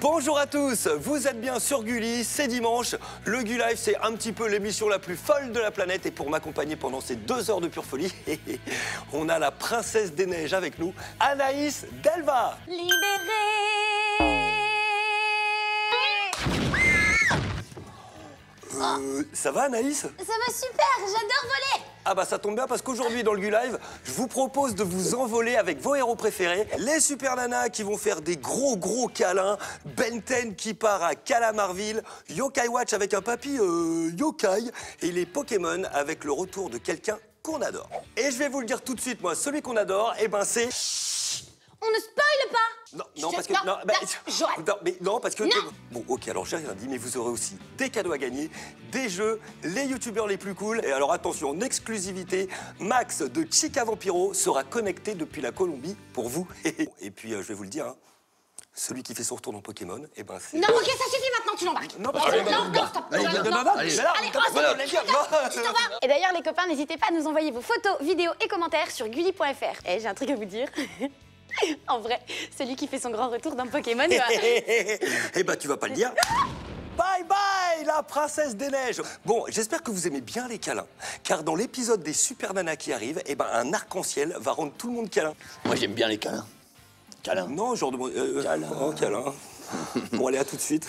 Bonjour à tous, vous êtes bien sur Gulli, c'est dimanche. Le Gu-Live, c'est un petit peu l'émission la plus folle de la planète. Et pour m'accompagner pendant ces 2 heures de pure folie, on a la princesse des neiges avec nous, Anaïs Delva. Libérée. Ça va Anaïs? Ça va super, j'adore voler. Ah bah ça tombe bien parce qu'aujourd'hui dans le Gu-Live, je vous propose de vous envoler avec vos héros préférés. Les super nanas qui vont faire des gros câlins, Ben 10 qui part à Calamarville, Yokai Watch avec un papy yokai et les Pokémon avec le retour de quelqu'un qu'on adore. Et je vais vous le dire tout de suite, moi, celui qu'on adore, eh ben c'est... On ne spoile pas. Non, parce que... Non, parce que... Bon, ok, alors j'ai rien dit, mais vous aurez aussi des cadeaux à gagner, des jeux, les youtubeurs les plus cool. Et alors attention, en exclusivité, Max de Chica Vampiro sera connecté depuis la Colombie pour vous. Et puis, je vais vous le dire, hein, celui qui fait son retour dans Pokémon, eh ben c'est... Non, ok, ça suffit maintenant, tu l'embarques. Non, parce que... Et d'ailleurs, les copains, n'hésitez pas à nous envoyer vos photos, vidéos et commentaires sur gulli.fr. Et j'ai un truc à vous dire. En vrai, celui qui fait son grand retour dans Pokémon va... Eh ben, tu vas pas le dire. Bye bye, la princesse des neiges. Bon, j'espère que vous aimez bien les câlins, car dans l'épisode des super nanas qui arrivent, eh ben, un arc-en-ciel va rendre tout le monde câlin. Moi, j'aime bien les câlins. Câlins. Non, genre de... Câlin. Oh, câlin. Bon, allez, à tout de suite.